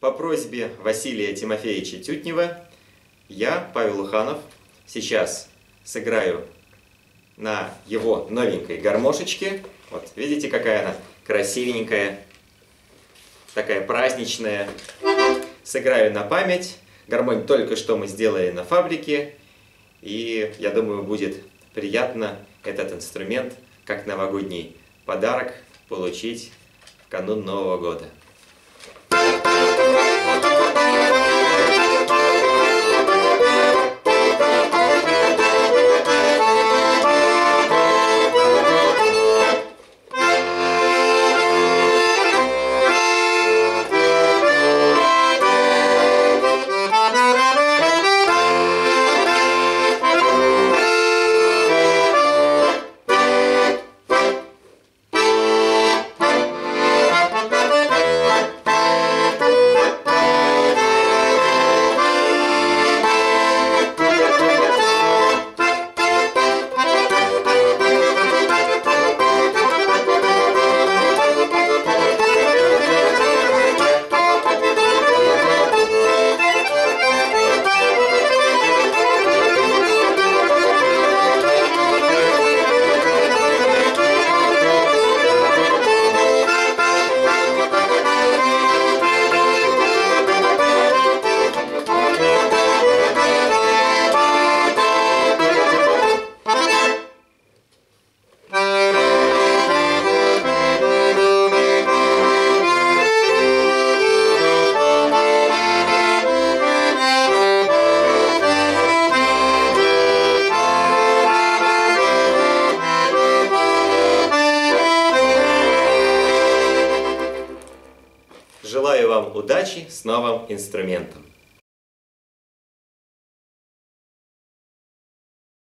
По просьбе Василия Тимофеевича Тютнева я, Павел Уханов, сейчас сыграю на его новенькой гармошечке. Вот, видите, какая она красивенькая, такая праздничная. Сыграю на память. Гармонь только что мы сделали на фабрике. И я думаю, будет приятно этот инструмент, как новогодний подарок, получить в канун Нового года. Желаю вам удачи с новым инструментом.